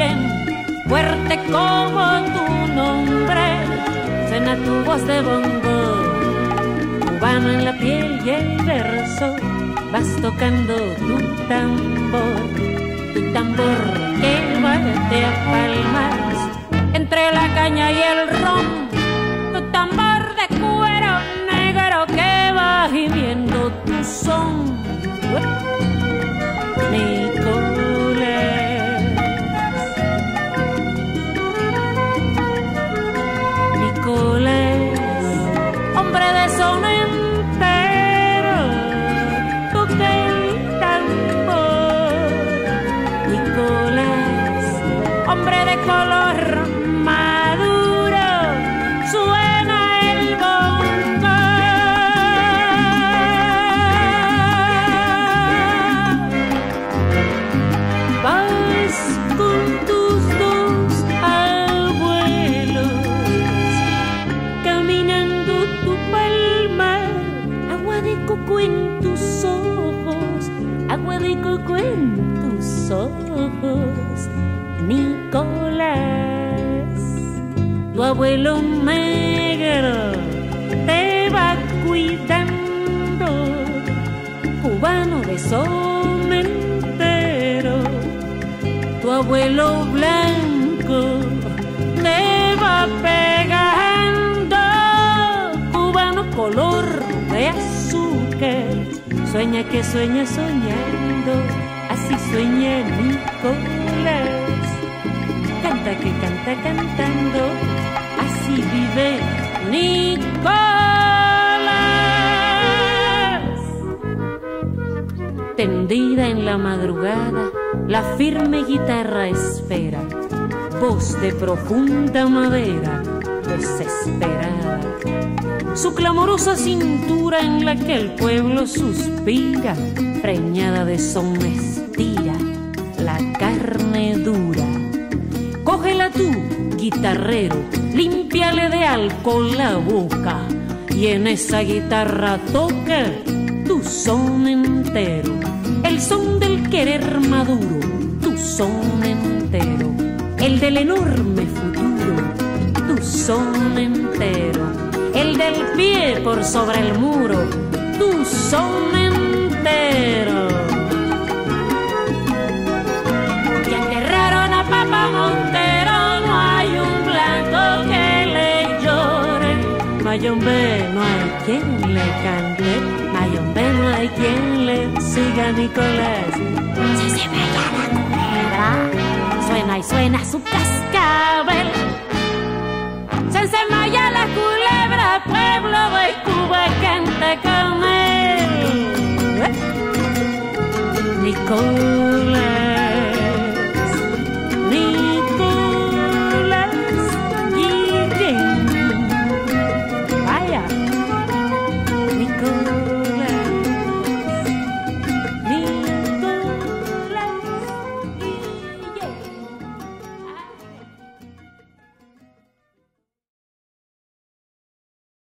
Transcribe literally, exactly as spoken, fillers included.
oyen, fuerte como tu nombre, suena tu voz de bongo, cubano en la piel y el verso, vas tocando tu tambor, tu tambor que batea palmas entre la caña y el ron, tu tambor de cuero negro que va gimiendo tu son. Nicolás, Nicolás, hombre de son entero, toca el tambor. Nicolás, hombre de color maduro, suena el bongo. Vas con tus dos abuelos, caminando tu palmar, agua de coco en tus ojos, agua de coco en tus ojos. Nicolás, tu abuelo negro te va cuidando, cubano de son entero. Tu abuelo blanco te va pegando, cubano color de azúcar. Sueña que sueña soñando, así sueña Nicolás. Canta que canta cantando, así vive Nicolás. Tendida en la madrugada, la firme guitarra espera, voz de profunda madera, desesperada. Su clamorosa cintura en la que el pueblo suspira, preñada de son estira la carne dura. Cógela tú, guitarrero, límpiale de alcohol la boca, y en esa guitarra toca tu son entero, el son del querer maduro, tu son entero, el del enorme futuro, tu son entero, el del pie por sobre el muro, tu son entero. Y enterraron a Papa Montero, no hay un blanco que le llore, Mayombe no hay quien le cante, Mayombe no hay quien le siga Nicolás. Si se me llama culebra, suena y suena su cascabel. Se ensemalla la culebra, pueblo de Cuba canta con él. Nicolás.